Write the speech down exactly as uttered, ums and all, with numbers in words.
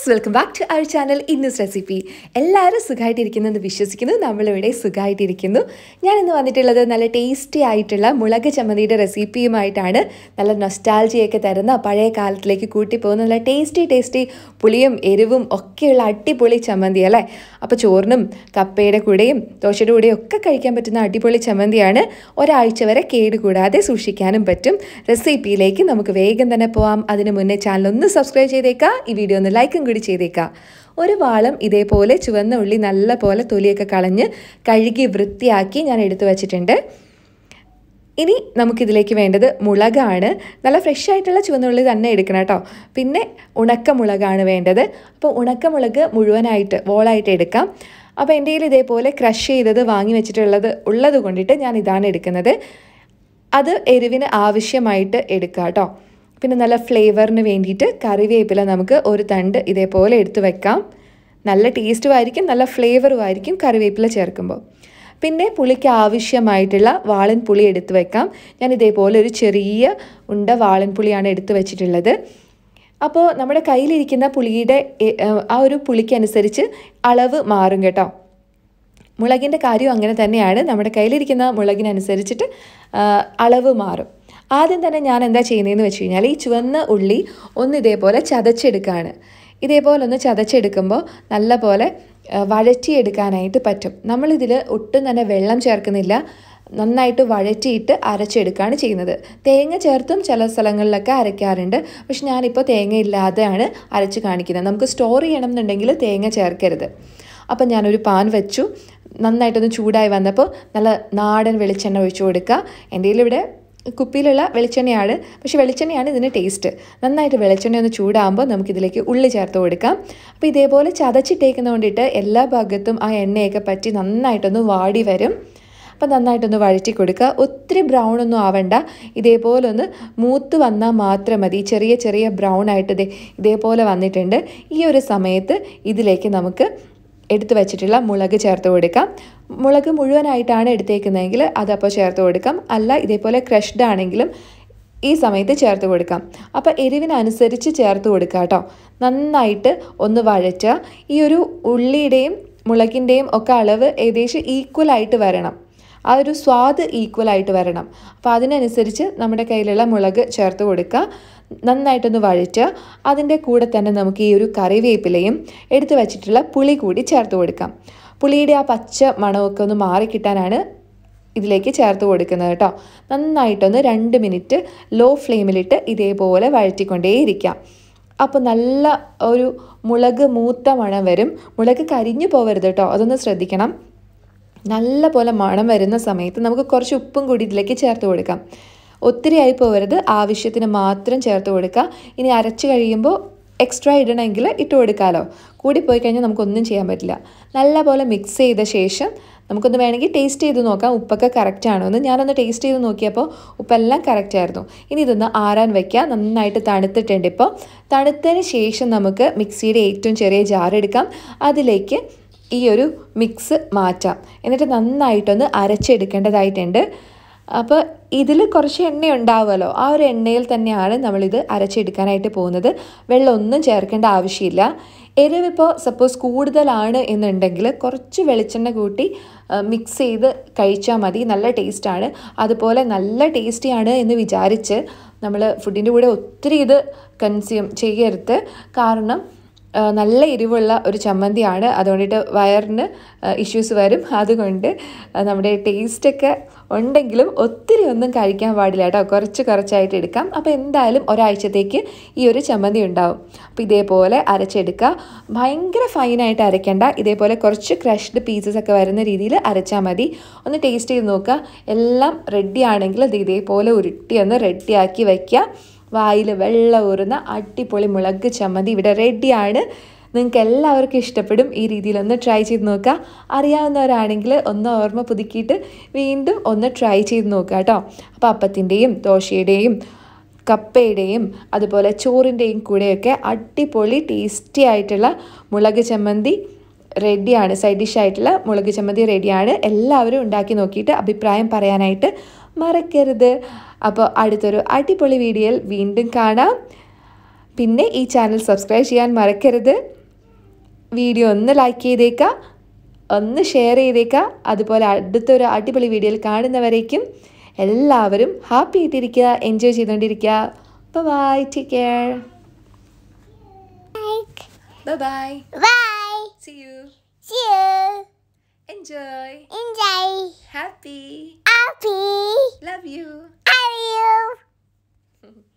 friends, welcome back to our channel Innus Recipe. എല്ലാവരും സുഖമായിട്ടിരിക്കുന്നെന്ന് വിശ്വസിക്കുന്നു. നമ്മളിവിടെ സുഖമായിട്ടിരിക്കുന്നു. ഞാൻ ഇന്ന് വന്നിട്ടുള്ളത് നല്ല ടേസ്റ്റി ആയിട്ടുള്ള മുളക് ചമ്മന്തിയുടെ റെസിപ്പിയുമായിട്ടാണ്. നല്ല നൊസ്റ്റാൾജിയൊക്കെ തരുന്ന പഴയ കാലത്തിലേക്ക് കൂട്ടി പോകുന്ന നല്ല ടേസ്റ്റി ടേസ്റ്റി പുളിയും എരിവും ഒക്കെയുള്ള അടിപൊളി ചമ്മന്തി അല്ലേ. അപ്പോൾ ചോറിനും കപ്പയുടെ കൂടെയും ദോശയുടെ കൂടെയും ഒക്കെ കഴിക്കാൻ പറ്റുന്ന അടിപൊളി ചമ്മന്തിയാണ്. ഒരാഴ്ച വരെ കേടുകൂടാതെ സൂക്ഷിക്കാനും പറ്റും. റെസിപ്പിയിലേക്ക് നമുക്ക് വേഗം തന്നെ പോവാം. അതിന് മുന്നേ ചാനൽ ഒന്ന് സബ്സ്ക്രൈബ് ചെയ്തേക്കാം. ഈ വീഡിയോ ഒന്ന് ലൈക്കും കൂടി ചെയ്തേക്കാം. ഒരു വാളം ഇതേപോലെ ചുവന്ന ഉള്ളി നല്ല പോലെ തൊലിയൊക്കെ കളഞ്ഞ് കഴുകി വൃത്തിയാക്കി ഞാൻ എടുത്തു വച്ചിട്ടുണ്ട്. ഇനി നമുക്കിതിലേക്ക് വേണ്ടത് മുളകാണ്. നല്ല ഫ്രഷ് ആയിട്ടുള്ള ചുവന്നുള്ളി തന്നെ എടുക്കണം കേട്ടോ. പിന്നെ ഉണക്കമുളകാണ് വേണ്ടത്. അപ്പോൾ ഉണക്കമുളക് മുഴുവനായിട്ട് വോളായിട്ട് എടുക്കാം. അപ്പോൾ എൻ്റെ കയ്യിൽ ഇതേപോലെ ക്രഷ് ചെയ്തത് വാങ്ങി വെച്ചിട്ടുള്ളത് ഉള്ളത് കൊണ്ടിട്ട് ഞാൻ ഇതാണ് എടുക്കുന്നത്. അത് എരിവിന് ആവശ്യമായിട്ട് എടുക്കാം കേട്ടോ. പിന്നെ നല്ല ഫ്ലേവറിന് വേണ്ടിയിട്ട് കറിവേപ്പില നമുക്ക് ഒരു തണ്ട് ഇതേപോലെ എടുത്ത് വെക്കാം. നല്ല ടേസ്റ്റും ആയിരിക്കും, നല്ല ഫ്ലേവറും ആയിരിക്കും കറിവേപ്പില ചേർക്കുമ്പോൾ. പിന്നെ പുളിക്ക് ആവശ്യമായിട്ടുള്ള വാളൻ പുളി എടുത്ത് വെക്കാം. ഞാൻ ഇതേപോലെ ഒരു ചെറിയ ഉണ്ട വാളൻ പുളിയാണ് എടുത്ത് വെച്ചിട്ടുള്ളത്. അപ്പോൾ നമ്മുടെ കയ്യിലിരിക്കുന്ന പുളിയുടെ ആ ഒരു പുളിക്കനുസരിച്ച് അളവ് മാറും കേട്ടോ. മുളകിൻ്റെ കാര്യം അങ്ങനെ തന്നെയാണ്. നമ്മുടെ കയ്യിലിരിക്കുന്ന മുളകിനനുസരിച്ചിട്ട് അളവ് മാറും. ആദ്യം തന്നെ ഞാൻ എന്താ ചെയ്യുന്നതെന്ന് വെച്ച് കഴിഞ്ഞാൽ ഈ ചുവന്ന ഉള്ളി ഒന്ന് ഇതേപോലെ ചതച്ചെടുക്കുകയാണ്. ഇതേപോലെ ഒന്ന് ചതച്ചെടുക്കുമ്പോൾ നല്ല പോലെ വഴറ്റിയെടുക്കാനായിട്ട് പറ്റും. നമ്മളിതിൽ ഒട്ടും തന്നെ വെള്ളം ചേർക്കുന്നില്ല. നന്നായിട്ട് വഴറ്റിയിട്ട് അരച്ചെടുക്കുകയാണ് ചെയ്യുന്നത്. തേങ്ങ ചേർത്തും ചില സ്ഥലങ്ങളിലൊക്കെ അരയ്ക്കാറുണ്ട്. പക്ഷെ ഞാനിപ്പോൾ തേങ്ങ ഇല്ലാതെയാണ് അരച്ച് കാണിക്കുന്നത്. നമുക്ക് സ്റ്റോർ ചെയ്യണം എന്നുണ്ടെങ്കിൽ തേങ്ങ ചേർക്കരുത്. അപ്പം ഞാനൊരു പാൻ വെച്ചു. നന്നായിട്ടൊന്ന് ചൂടായി വന്നപ്പോൾ നല്ല നാടൻ വെളിച്ചെണ്ണ ഒഴിച്ചു കൊടുക്കുക. എൻ്റെ കയ്യിലിവിടെ കുപ്പിയിലുള്ള വെളിച്ചെണ്ണയാണ്, പക്ഷേ വെളിച്ചെണ്ണയാണ് ഇതിന് ടേസ്റ്റ്. നന്നായിട്ട് വെളിച്ചെണ്ണ ഒന്ന് ചൂടാകുമ്പോൾ നമുക്കിതിലേക്ക് ഉള്ളി ചേർത്ത് കൊടുക്കാം. അപ്പോൾ ഇതേപോലെ ചതച്ചിട്ടേക്കുന്ന കൊണ്ടിട്ട് എല്ലാ ഭാഗത്തും ആ എണ്ണയൊക്കെ പറ്റി നന്നായിട്ടൊന്ന് വാടി വരും. അപ്പോൾ നന്നായിട്ടൊന്ന് വഴറ്റി കൊടുക്കുക. ഒത്തിരി ബ്രൗൺ ഒന്നും ആവണ്ട. ഇതേപോലെ ഒന്ന് മൂത്ത് വന്നാൽ മാത്രം മതി. ചെറിയ ചെറിയ ബ്രൗൺ ആയിട്ട് ഇതേ ഇതേപോലെ വന്നിട്ടുണ്ട്. ഈ ഒരു സമയത്ത് ഇതിലേക്ക് നമുക്ക് എടുത്തു വെച്ചിട്ടുള്ള മുളക് ചേർത്ത് കൊടുക്കാം. മുളക് മുഴുവനായിട്ടാണ് എടുത്തേക്കുന്നതെങ്കിൽ അതപ്പോൾ ചേർത്ത് കൊടുക്കാം. അല്ല ഇതേപോലെ ക്രഷ്ഡ് ആണെങ്കിലും ഈ സമയത്ത് ചേർത്ത് കൊടുക്കാം. അപ്പോൾ എരിവിനനുസരിച്ച് ചേർത്ത് കൊടുക്കുക കേട്ടോ. നന്നായിട്ട് ഒന്ന് വഴറ്റുക. ഈ ഒരു ഉള്ളിയുടെയും മുളകിൻ്റെയും ഒക്കെ അളവ് ഏകദേശം ഈക്വലായിട്ട് വരണം. ആ ഒരു സ്വാദ് ഈക്വലായിട്ട് വരണം. അപ്പോൾ അതിനനുസരിച്ച് നമ്മുടെ കയ്യിലുള്ള മുളക് ചേർത്ത് കൊടുക്കുക. നന്നായിട്ടൊന്ന് വഴറ്റുക. അതിൻ്റെ കൂടെ തന്നെ നമുക്ക് ഈ ഒരു കറിവേപ്പിലയും എടുത്തു വച്ചിട്ടുള്ള പുളി കൂടി ചേർത്ത് കൊടുക്കാം. പുളിയുടെ ആ പച്ച മണമൊക്കെ ഒന്ന് മാറിക്കിട്ടാനാണ് ഇതിലേക്ക് ചേർത്ത് കൊടുക്കുന്നത് കേട്ടോ. നന്നായിട്ടൊന്ന് രണ്ട് മിനിറ്റ് ലോ ഫ്ലെയിമിലിട്ട് ഇതേപോലെ വഴറ്റിക്കൊണ്ടേയിരിക്കാം. അപ്പോൾ നല്ല ഒരു മുളക് മൂത്ത മണം വരും. മുളക് കരിഞ്ഞു പോവരുത് കേട്ടോ, അതൊന്ന് ശ്രദ്ധിക്കണം. നല്ല പോലെ മണം വരുന്ന സമയത്ത് നമുക്ക് കുറച്ച് ഉപ്പും കൂടി ഇതിലേക്ക് ചേർത്ത് കൊടുക്കാം. ഒത്തിരി ആയി പോകരുത്, ആവശ്യത്തിന് മാത്രം ചേർത്ത് കൊടുക്കുക. ഇനി അരച്ച് കഴിയുമ്പോൾ എക്സ്ട്രാ ഇടണമെങ്കിൽ ഇട്ട് കൊടുക്കാമല്ലോ. കൂടിപ്പോയി കഴിഞ്ഞാൽ നമുക്കൊന്നും ചെയ്യാൻ പറ്റില്ല. നല്ല പോലെ മിക്സ് ചെയ്ത ശേഷം നമുക്കൊന്ന് വേണമെങ്കിൽ ടേസ്റ്റ് ചെയ്ത് നോക്കാം ഉപ്പൊക്കെ കറക്റ്റ് ആണോ എന്ന്. ഞാനൊന്ന് ടേസ്റ്റ് ചെയ്ത് നോക്കിയപ്പോൾ ഉപ്പെല്ലാം കറക്റ്റ് ആയിരുന്നു. ഇനി ഇതൊന്ന് ആറാൻ വയ്ക്കുക. നന്നായിട്ട് തണുത്തിട്ടുണ്ട്. ഇപ്പോൾ തണുത്തതിന് ശേഷം നമുക്ക് മിക്സിയുടെ ഏറ്റവും ചെറിയ ജാർ എടുക്കാം. അതിലേക്ക് ഈ ഒരു മിക്സ് മാറ്റാം. എന്നിട്ട് നന്നായിട്ടൊന്ന് അരച്ചെടുക്കേണ്ടതായിട്ടുണ്ട്. അപ്പോൾ ഇതിൽ കുറച്ച് എണ്ണ ഉണ്ടാവുമല്ലോ, ആ ഒരു എണ്ണയിൽ തന്നെയാണ് നമ്മളിത് അരച്ചെടുക്കാനായിട്ട് പോകുന്നത്. വെള്ളം ഒന്നും ചേർക്കേണ്ട ആവശ്യമില്ല. എരിവിപ്പോൾ സപ്പോസ് കൂടുതലാണ് എന്നുണ്ടെങ്കിൽ കുറച്ച് വെളിച്ചെണ്ണ കൂട്ടി മിക്സ് ചെയ്ത് കഴിച്ചാൽ മതി. നല്ല ടേസ്റ്റാണ്. അതുപോലെ നല്ല ടേസ്റ്റിയാണ് എന്ന് വിചാരിച്ച് നമ്മൾ ഫുഡിൻ്റെ കൂടെ ഒത്തിരി ഇത് കൺസ്യൂം ചെയ്യരുത്. കാരണം നല്ല എരിവുള്ള ഒരു ചമ്മന്തിയാണ്. അതുകൊണ്ടിട്ട് വയറിന് ഇഷ്യൂസ് വരും. അതുകൊണ്ട് നമ്മുടെ ടേസ്റ്റൊക്കെ ഉണ്ടെങ്കിലും ഒത്തിരി ഒന്നും കഴിക്കാൻ പാടില്ല കേട്ടോ. കുറച്ച് കുറച്ചായിട്ട് എടുക്കാം. അപ്പോൾ എന്തായാലും ഒരാഴ്ചത്തേക്ക് ഈ ഒരു ചമ്മന്തി ഉണ്ടാവും. അപ്പോൾ ഇതേപോലെ അരച്ചെടുക്കുക. ഭയങ്കര ഫൈനായിട്ട് അരയ്ക്കേണ്ട. ഇതേപോലെ കുറച്ച് ക്രഷ്ഡ് പീസസ് ഒക്കെ വരുന്ന രീതിയിൽ അരച്ചാൽ മതി. ഒന്ന് ടേസ്റ്റ് ചെയ്ത് നോക്കുക. എല്ലാം റെഡി ആണെങ്കിൽ അത് ഇതേപോലെ ഉരുട്ടി ഒന്ന് റെഡിയാക്കി വയ്ക്കുക. വായിൽ വെള്ളം ഊറുന്ന അടിപൊളി മുളക് ചമ്മന്തി ഇവിടെ റെഡിയാണ്. നിങ്ങൾക്ക് എല്ലാവർക്കും ഇഷ്ടപ്പെടും. ഈ രീതിയിലൊന്ന് ട്രൈ ചെയ്ത് നോക്കുക. അറിയാവുന്നവരാണെങ്കിൽ ഒന്ന് ഓർമ്മ പുതുക്കിയിട്ട് വീണ്ടും ഒന്ന് ട്രൈ ചെയ്ത് നോക്കുക കേട്ടോ. അപ്പോൾ അപ്പത്തിൻ്റെയും ദോശയുടെയും കപ്പയുടെയും അതുപോലെ ചോറിൻ്റെയും കൂടെയൊക്കെ അടിപൊളി ടേസ്റ്റി ആയിട്ടുള്ള മുളക് ചമ്മന്തി റെഡിയാണ്. സൈഡ് ഡിഷായിട്ടുള്ള മുളക് ചമ്മന്തി റെഡിയാണ്. എല്ലാവരും ഉണ്ടാക്കി നോക്കിയിട്ട് അഭിപ്രായം പറയാനായിട്ട് മറക്കരുത്. അപ്പോൾ അടുത്തൊരു അടിപൊളി വീഡിയോയിൽ വീണ്ടും കാണാം. പിന്നെ ഈ ചാനൽ സബ്സ്ക്രൈബ് ചെയ്യാൻ മറക്കരുത്. വീഡിയോ ഒന്ന് ലൈക്ക് ചെയ്തേക്കുക, ഒന്ന് ഷെയർ ചെയ്തേക്കുക. അതുപോലെ അടുത്തൊരു അടിപൊളി വീഡിയോയിൽ കാണുന്നവരേക്കും എല്ലാവരും ഹാപ്പി ആയിട്ടിരിക്കുക, എൻജോയ് ചെയ്തുകൊണ്ടിരിക്കുക. Bye, take care. Bye bye. Bye. See you. See you. Enjoy. Enjoy. Happy. Happy. Love you. I love you.